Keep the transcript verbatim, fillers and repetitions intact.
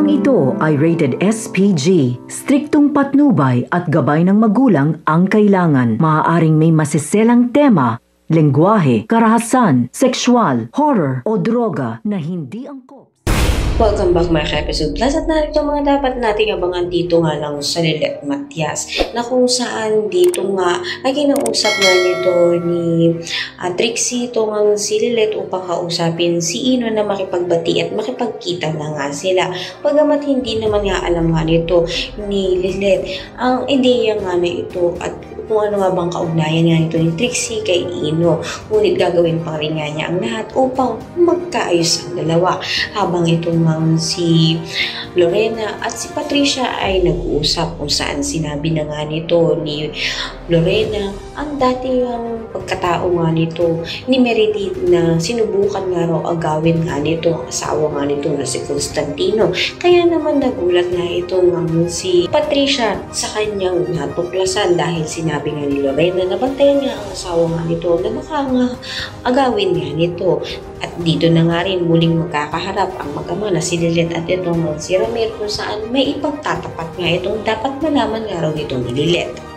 Tampang ito ay rated S P G. Striktong patnubay at gabay ng magulang ang kailangan. Maaaring may masiselang tema, lengguwahe, karahasan, sexual, horror o droga na hindi angkop. Welcome back mga ka-episode plus at narito mga dapat nating abangan dito nga lang sa Lilet Matias na kung saan dito nga ay kinausap nga nito ni uh, Trixie itong si Lilet upang kausapin si Ino na makipagbati at makipagkita na nga sila. Pagamat hindi naman nga alam nga nito ni Lilet ang ideya nga na ito at kung ano nga bang kaugnayan nga nito ni Trixie kay Ino. Ngunit gagawin pa rin nga niya ang lahat upang magkaayos ang dalawa. Habang itong si Lorena at si Patricia ay nag-uusap kung saan sinabi na nga nito ni Lorena ang dati ang pagkatao nga nito ni Meredith na sinubukan nga raw agawin nga nito ang asawa nga nito na si Constantino. Kaya naman nagulat nga ito nga si Patricia sa kanyang natuklasan dahil sinabi nga ni Lorena na bantayan nga ang asawa nga nito na baka nga agawin nga nito. At dito na nga rin muling magkakaharap ang mag-ama na si Lilet at itong si Ramir kung saan may ipagtatapat nga itong dapat malaman nga raw nito ni Lilet.